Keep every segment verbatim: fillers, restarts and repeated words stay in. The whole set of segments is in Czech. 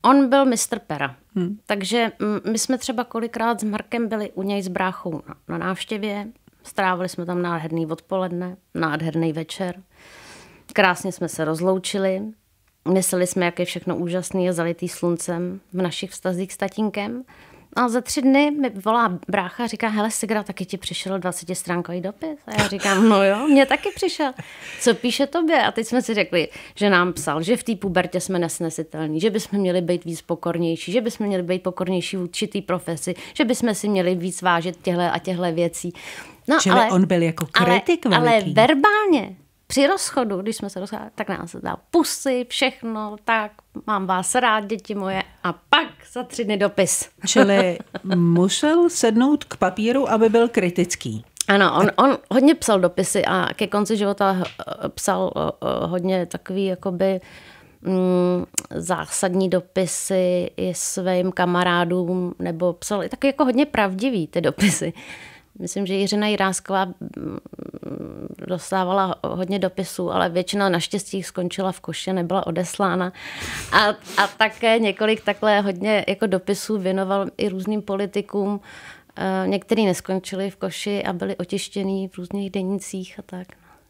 On byl mistr pera. Hmm. Takže my jsme třeba kolikrát s Markem byli u něj s bráchou na, na návštěvě. Strávili jsme tam nádherný odpoledne, nádherný večer. Krásně jsme se rozloučili. Mysleli jsme, jak je všechno úžasný a zalitý sluncem v našich vztazích s tatínkem. A za tři dny mi volá brácha a říká, hele Sigra, taky ti přišel dvacetistránkový dopis. A já říkám, no jo, mně taky přišel. Co píše tobě? A teď jsme si řekli, že nám psal, že v té pubertě jsme nesnesitelní, že bychom měli být víc pokornější, že bychom měli být pokornější v určitý profesi, že bychom si měli víc vážit těhle a těhle věcí. No, Čili ale, on byl jako kritik ale, veliký. Ale verbálně, při rozchodu, když jsme se rozhodli, tak nás dal pusy, všechno, tak mám vás rád, děti moje, a pak za tři dny dopis. Čili musel sednout k papíru, aby byl kritický. Ano, on, on hodně psal dopisy a ke konci života psal hodně takový jakoby mm, zásadní dopisy i svým kamarádům, nebo psal i taky jako hodně pravdivý ty dopisy. Myslím, že Jiřina Jirásková dostávala hodně dopisů, ale většina naštěstí skončila v koši, nebyla odeslána. A, a také několik takhle hodně jako dopisů věnoval i různým politikům. Některý neskončili v koši a byli otištěný v různých denících a tak.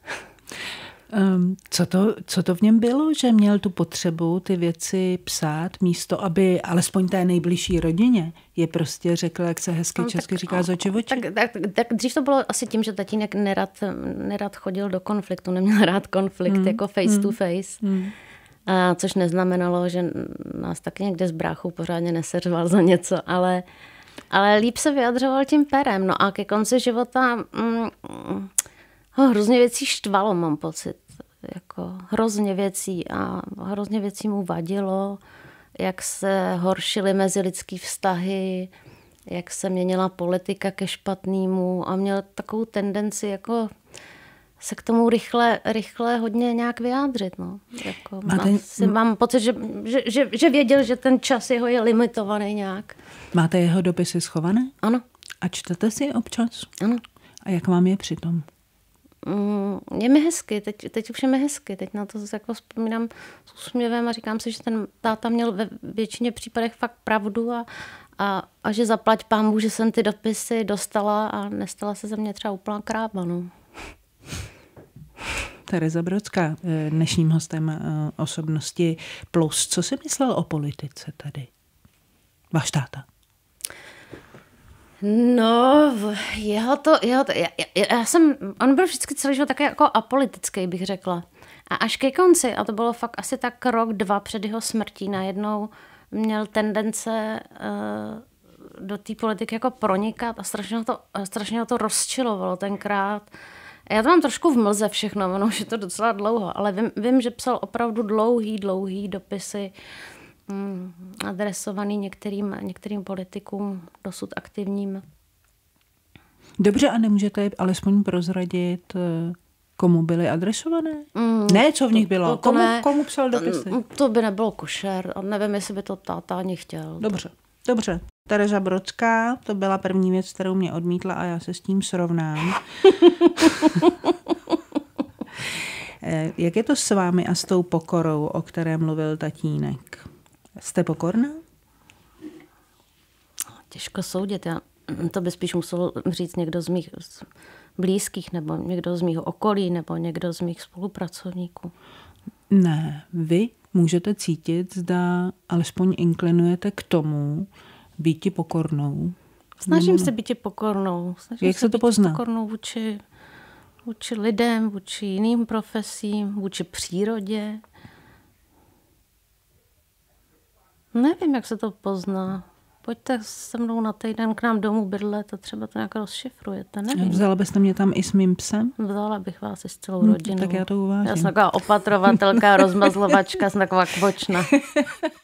Um, co, to, co to v něm bylo, že měl tu potřebu ty věci psát místo, aby alespoň té nejbližší rodině je prostě řekl, jak se hezky no, česky tak, říká, z oči v oči? Tak, tak, tak dřív to bylo asi tím, že tatínek nerad, nerad chodil do konfliktu, neměl rád konflikt hmm. jako face hmm. to face. Hmm. A, což neznamenalo, že nás taky někde s bráchou pořádně neseřval za něco, ale, ale líp se vyjadřoval tím perem. No a ke konci života mm, ho hrozně věcí štvalo, mám pocit. Jako hrozně věcí a hrozně věcí mu vadilo, jak se horšily mezilidský vztahy, jak se měnila politika ke špatnému a měl takovou tendenci jako se k tomu rychle, rychle hodně nějak vyjádřit. No. Jako Máte... asi, mám pocit, že, že, že, že věděl, že ten čas jeho je limitovaný nějak. Máte jeho dopisy schované? Ano. A čtete si občas? Ano. A jak vám je přitom? Mm, je mi hezky, teď, teď už je mi hezky, teď na to jako vzpomínám s úsměvem a říkám si, že ten táta měl ve většině případech fakt pravdu a, a, a že zaplať pánbůh, že jsem ty dopisy dostala a nestala se ze mě třeba úplná kráva. No. Tereza Brodská, dnešním hostem Osobnosti Plus. Co si myslel o politice tady? Váš táta? No, jeho to, jeho to já, já, já jsem, on byl vždycky celý život taky jako apolitický, bych řekla. A až ke konci, a to bylo fakt asi tak rok, dva před jeho smrtí, najednou měl tendence uh, do té politiky jako pronikat a strašně ho to, strašně ho to rozčilovalo tenkrát. Já to mám trošku v mlze všechno, ono už je to docela dlouho, ale vím, vím, že psal opravdu dlouhý, dlouhý dopisy, adresovaný některým, některým politikům dosud aktivním. Dobře, a nemůžete alespoň prozradit, komu byly adresované? Mm, ne, co v nich bylo? To, to komu, ne, komu psal dopisy? To by nebylo košer. Nevím, jestli by to táta ani chtěl. Dobře, dobře. Tereza Brodská, to byla první věc, kterou mě odmítla a já se s tím srovnám. Jak je to s vámi a s tou pokorou, o které mluvil tatínek? Jste pokorná? Těžko soudit. Já, to by spíš musel říct někdo z mých blízkých, nebo někdo z mých okolí, nebo někdo z mých spolupracovníků. Ne, vy můžete cítit, zda alespoň inklinujete k tomu býti pokornou. Snažím se býti pokornou. Snažím Jak se to pozná? Pokornou vůči, vůči lidem, vůči jiným profesím, vůči přírodě. Nevím, jak se to pozná. Pojďte se mnou na týden k nám domů bydlet a třeba to nějak rozšifrujete. Nevím. Vzala byste mě tam i s mým psem? Vzala bych vás i s celou rodinou. Hmm, tak já to uvážím. Já jsem taková opatrovatelka, rozmazlovačka, jsem taková kvočna.